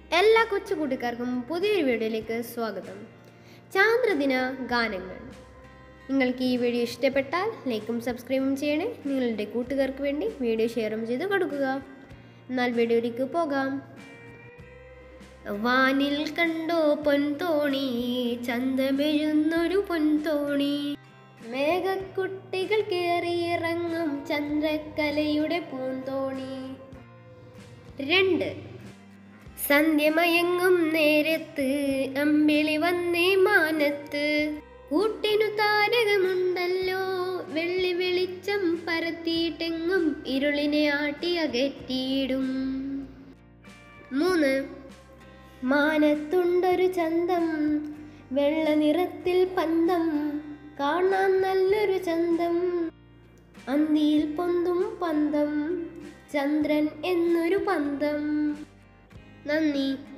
എല്ലാ കൊച്ചു കൂട്ടുകാർക്കും പുതിയൊരു വീഡിയോയിലേക്ക് സ്വാഗതം. ചാന്ദ്രദിന ഗാനങ്ങൾ. നിങ്ങൾക്ക് ഈ വീഡിയോ ഇഷ്ടപ്പെട്ടാൽ ലൈക്കും സബ്സ്ക്രൈബും ചെയ്യണേ. നിങ്ങളുടെ കൂട്ടുകാർക്ക് വേണ്ടി വീഡിയോ ഷെയറും ചെയ്ത് കൊടുക്കുക. എന്നാൽ വീഡിയോയിലേക്ക് പോകാം. വാനിൽ കണ്ടോ പൊൻതോണി, ചന്തമെഴുന്നൊരു പൊൻതോണി, മേഘക്കുട്ടികൾ കേറിയിറങ്ങും ചന്ദ്രക്കലയുടെ പൂന്തോണി. 2. സന്ധ്യമയങ്ങും നേരത്ത് അമ്പിളി വന്നേ മാനത്ത്, കൂട്ടിനു താരകമുണ്ടല്ലോ വെള്ളി വെളിച്ചം പരത്തിയിട്ടെങ്ങും ഇരുളിനെ ആട്ടി അകറ്റിയിടും. 3. മാനത്തുണ്ടൊരു ചന്തം, വെള്ള നിറത്തിൽ പന്തം, കാണാൻ നല്ലൊരു ചന്തം, അന്തിയിൽ പൊന്തും പന്തം, ചന്ദ്രൻ എന്നൊരു പന്തം. നന്ദി.